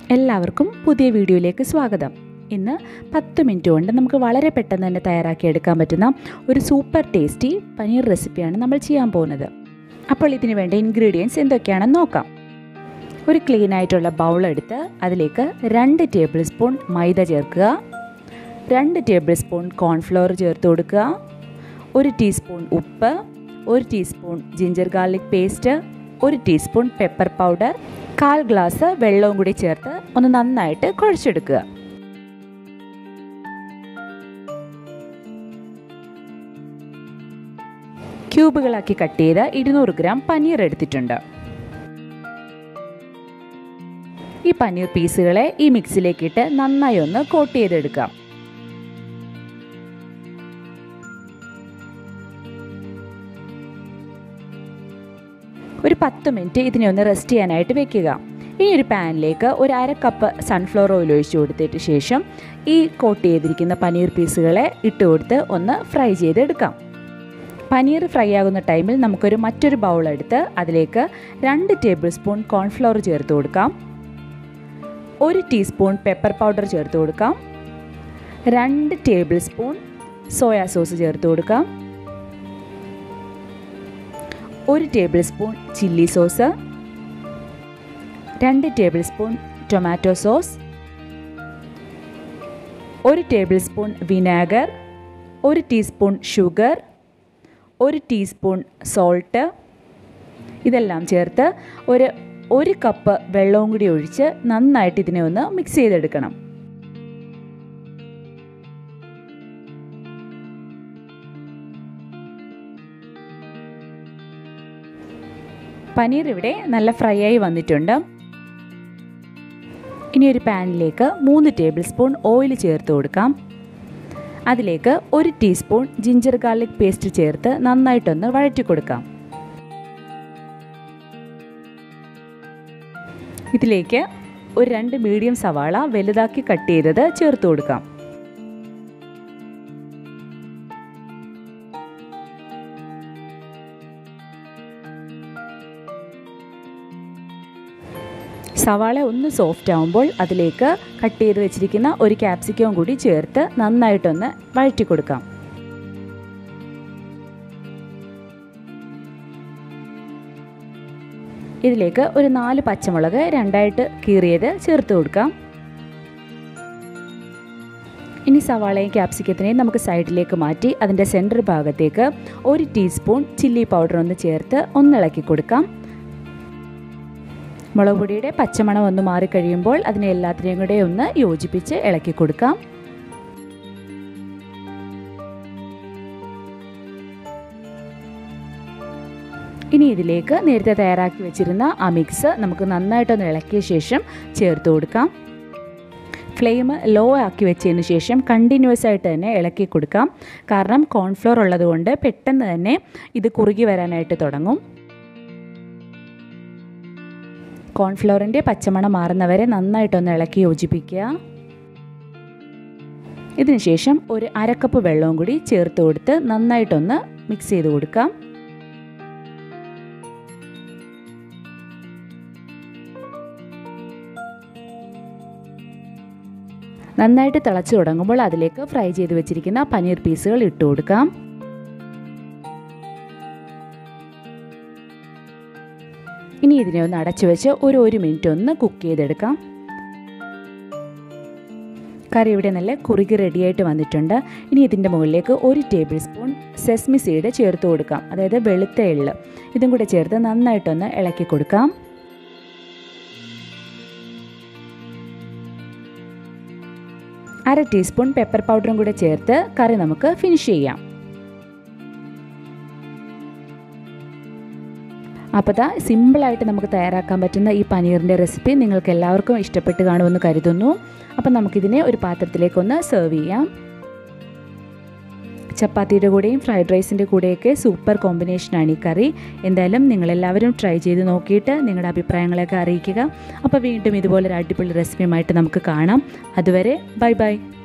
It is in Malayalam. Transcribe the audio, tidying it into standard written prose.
എല്ലാവർക്കും പുതിയ വീഡിയോയിലേക്ക് സ്വാഗതം. ഇന്ന് 10 മിനിറ്റ് കൊണ്ട് നമുക്ക് വളരെ പെട്ടെന്ന് തന്നെ തയ്യാറാക്കിയെടുക്കാൻ പറ്റുന്ന ഒരു സൂപ്പർ ടേസ്റ്റി പനീർ റെസിപ്പിയാണ് നമ്മൾ ചെയ്യാൻ പോകുന്നത്. അപ്പോൾ ഇതിന് വേണ്ട ഇൻഗ്രീഡിയൻസ് എന്തൊക്കെയാണെന്ന് നോക്കാം. ഒരു ക്ലീൻ ആയിട്ടുള്ള ബൗൾ എടുത്ത് അതിലേക്ക് 2 ടേബിൾ സ്പൂൺ മൈദ ചേർക്കുക, 2 ടേബിൾ സ്പൂൺ കോൺഫ്ലവർ ചേർത്ത് കൊടുക്കുക, 1 ടീസ്പൂൺ ഉപ്പ്, 1 teaspoon ginger garlic paste, 1 teaspoon pepper powder, 1/4 glass വെള്ളവും കൂടി ചേർത്ത് ഒന്ന് നന്നായിട്ട് കുഴച്ചെടുക്കുക. ക്യൂബുകളാക്കി കട്ട് ചെയ്ത് 200 ഗ്രാം പനീർ എടുത്തിട്ടുണ്ട്. ഈ പനീർ പീസുകളെ ഈ മിക്സിലേക്കിട്ട് നന്നായി ഒന്ന് കോട്ട് ചെയ്തെടുക്കാം. ഒരു 10 മിനിറ്റ് ഇതിനെ ഒന്ന് റെസ്റ്റ് ചെയ്യാനായിട്ട് വെക്കുക. ഇനി ഒരു പാനിലേക്ക് ഒരു 1/2 കപ്പ് സൺഫ്ലവർ ഓയിൽ ഒഴിച്ചു കൊടുത്തതിന് ശേഷം ഈ കോട്ട് ചെയ്തിരിക്കുന്ന പനീർ പീസുകളെ ഇട്ട് കൊടുത്ത് ഒന്ന് ഫ്രൈ ചെയ്തെടുക്കാം. പനീർ ഫ്രൈ ആകുന്ന ടൈമിൽ നമുക്കൊരു മറ്റൊരു ബൗൾ എടുത്ത് അതിലേക്ക് 2 ടേബിൾ സ്പൂൺ കോൺഫ്ലവർ ചേർത്ത് കൊടുക്കാം, 1 ടീസ്പൂൺ പെപ്പർ പൗഡർ ചേർത്ത് കൊടുക്കാം, 2 ടേബിൾ സ്പൂൺ സോയാ സോസ് ചേർത്ത് കൊടുക്കാം, 1 tablespoon chilli sauce, 2 tablespoon tomato sauce, 1 tablespoon vinegar, 1 teaspoon sugar, 1 teaspoon salt, ഇതെല്ലാം ചേർത്ത് ഒരു കപ്പ് വെള്ളവും കൂടി ഒഴിച്ച് നന്നായിട്ട് ഇതിനെ ഒന്ന് മിക്സ് ചെയ്തെടുക്കണം. പനീർ ഇവിടെ നല്ല ഫ്രൈ ആയി വന്നിട്ടുണ്ട്. ഇനി ഒരു പാനിലേക്ക് 3 ടേബിൾ സ്പൂൺ ഓയിൽ ചേർത്ത് കൊടുക്കാം. അതിലേക്ക് 1 ടീസ്പൂൺ ജിഞ്ചർ ഗാർലിക് പേസ്റ്റ് ചേർത്ത് നന്നായിട്ടൊന്ന് വഴറ്റി കൊടുക്കാം. ഇതിലേക്ക് ഒരു 2 മീഡിയം സവാള വലുതാക്കി കട്ട് ചെയ്തത് ചേർത്ത് കൊടുക്കാം. സവാള ഒന്ന് സോഫ്റ്റ് ആകുമ്പോൾ അതിലേക്ക് കട്ട് ചെയ്ത് വെച്ചിരിക്കുന്ന ഒരു ക്യാപ്സിക്കം കൂടി ചേർത്ത് നന്നായിട്ടൊന്ന് വഴറ്റി കൊടുക്കാം. ഇതിലേക്ക് ഒരു 4 പച്ചമുളക് 2ആയിട്ട് കീറിയത് ചേർത്ത് കൊടുക്കാം. ഇനി സവാളയും ക്യാപ്സിക്കത്തിനെയും നമുക്ക് സൈഡിലേക്ക് മാറ്റി അതിൻ്റെ സെൻറ്റർ ഭാഗത്തേക്ക് 1 ടീസ്പൂൺ ചില്ലി പൗഡർ ഒന്ന് ചേർത്ത് ഒന്ന് ഇളക്കി കൊടുക്കാം. മുളക് പൊടിയുടെ പച്ചമണം ഒന്ന് മാറിക്കഴിയുമ്പോൾ അതിനെ എല്ലാത്തിനെയും കൂടെ ഒന്ന് യോജിപ്പിച്ച് ഇളക്കി കൊടുക്കാം. ഇനി ഇതിലേക്ക് നേരത്തെ തയ്യാറാക്കി വെച്ചിരുന്ന ആ മിക്സ് നമുക്ക് നന്നായിട്ടൊന്ന് ഇളക്കിയ ശേഷം ചേർത്ത് കൊടുക്കാം. ഫ്ലെയിം ലോ ആക്കി വെച്ചതിന് ശേഷം കണ്ടിന്യൂസ് ആയിട്ട് തന്നെ ഇളക്കി കൊടുക്കാം. കാരണം കോൺഫ്ലോർ ഉള്ളതുകൊണ്ട് പെട്ടെന്ന് തന്നെ ഇത് കുറുകി വരാനായിട്ട് തുടങ്ങും. കോൺഫ്ലവറിൻ്റെ പച്ചമണം മാറുന്നവരെ നന്നായിട്ടൊന്ന് ഇളക്കി യോജിപ്പിക്കുക. ഇതിനുശേഷം ഒരു 1/2 കപ്പ് വെള്ളവും കൂടി ചേർത്ത് കൊടുത്ത് നന്നായിട്ടൊന്ന് മിക്സ് ചെയ്ത് കൊടുക്കാം. നന്നായിട്ട് തിളച്ച് തുടങ്ങുമ്പോൾ അതിലേക്ക് ഫ്രൈ ചെയ്ത് വെച്ചിരിക്കുന്ന പനീർ പീസുകൾ ഇട്ട് കൊടുക്കാം. ഇനി ഇതിനെ ഒന്ന് അടച്ചു വെച്ച് ഒരു മിനിറ്റ് ഒന്ന് കുക്ക് ചെയ്തെടുക്കാം. കറി ഇവിടെ നല്ല കുറുകി റെഡിയായിട്ട് വന്നിട്ടുണ്ട്. ഇനി ഇതിൻ്റെ മുകളിലേക്ക് 1 ടേബിൾ സ്പൂൺ സെസ്മി സീഡ് ചേർത്ത് കൊടുക്കാം, അതായത് വെളുത്ത എള്ള്. ഇതും കൂടെ ചേർത്ത് നന്നായിട്ടൊന്ന് ഇളക്കി കൊടുക്കാം. അര ടീസ്പൂൺ പെപ്പർ പൗഡറും കൂടെ ചേർത്ത് കറി നമുക്ക് ഫിനിഷ് ചെയ്യാം. അപ്പോൾ സിമ്പിളായിട്ട് നമുക്ക് തയ്യാറാക്കാൻ പറ്റുന്ന ഈ പനീറിൻ്റെ റെസിപ്പി നിങ്ങൾക്ക് എല്ലാവർക്കും ഇഷ്ടപ്പെട്ട് കാണുമെന്ന് കരുതുന്നു. അപ്പം നമുക്കിതിനെ ഒരു പാത്രത്തിലേക്കൊന്ന് സെർവ് ചെയ്യാം. ചപ്പാത്തിയുടെ കൂടെയും ഫ്രൈഡ് റൈസിൻ്റെ കൂടെയൊക്കെ സൂപ്പർ കോമ്പിനേഷനാണ് ഈ കറി. എന്തായാലും നിങ്ങളെല്ലാവരും ട്രൈ ചെയ്ത് നോക്കിയിട്ട് നിങ്ങളുടെ അഭിപ്രായങ്ങളൊക്കെ അറിയിക്കുക. അപ്പോൾ വീണ്ടും ഇതുപോലൊരു അടിപൊളി റെസിപ്പിയുമായിട്ട് നമുക്ക് കാണാം. അതുവരെ ബൈ ബൈ.